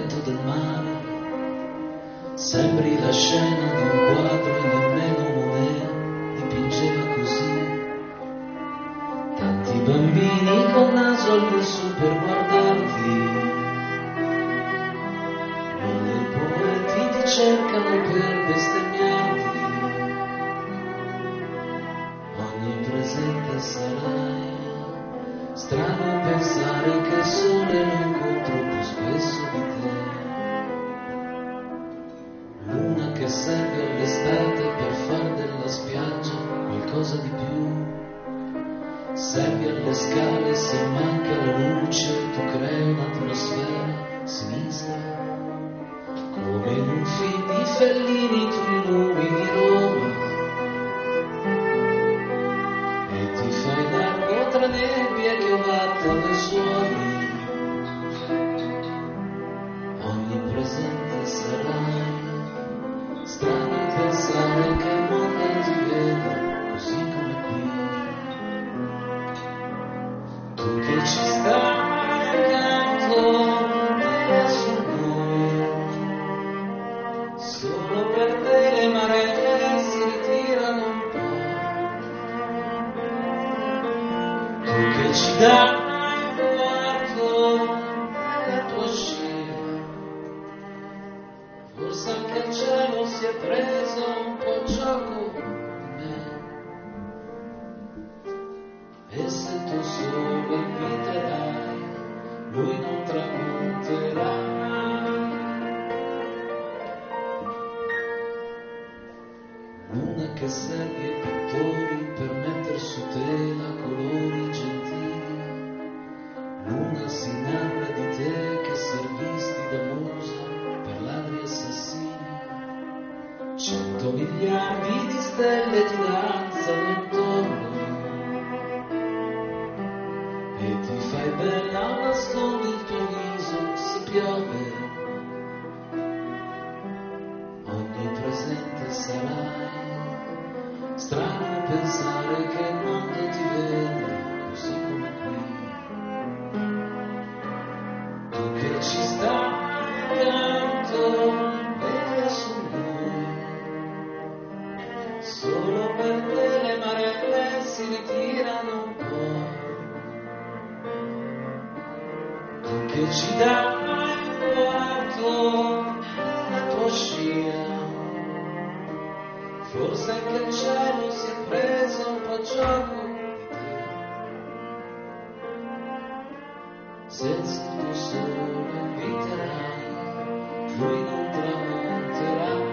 letto del mare, sembri la scena di un quadro e nemmeno Monet dipingeva così. Tanti bambini col naso all'insù per guardarti, mille poeti ti cercano per bestemmiarti. Onnipresente sarai, strano pensare che il sole lo incontro più spesso di te. Luna che serve all'estate per far della spiaggia qualcosa di più. Servi alle scale se manca la luce, tu crei un'atmosfera sinistra. Come in un film di Fellini tu illumini Roma e ti fai largo tra nebbie che ovattano i suoni. Onnipresente sarai, strano pensare che il mondo ti veda così come qui. Tu che ci stai accanto e su noi, solo per te le maree si ritirano un po'. Tu che ci dai un quarto della tua scia, forse anche il cielo si è preso un po' gioco di me. E se tu solo inviterai, lui non tramonterà. Luna che serve ai pittori per metter su tela colori gentili. Luna si narra di te che servisti da musa per ladri assassini. 100 miliardi di stelle ti danzano intorno e ti fai bella, nascondi il tuo viso se piove. Onnipresente sarai, strano pensare che il mondo ti veda così come qui. Tu che ci stai accanto e su noi, solo per te le marelle si ritirano un po'. Tu che ci dai un quarto la tua scia, forse anche il cielo si è preso un po' gioco di te. Senza il tuo sole inviterai, lui non tramonterà.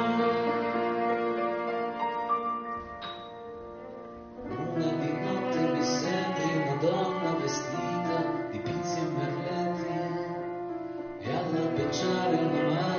Una di notte mi sembri una donna vestita di pizzi e merletti, e all'albeggiare una mano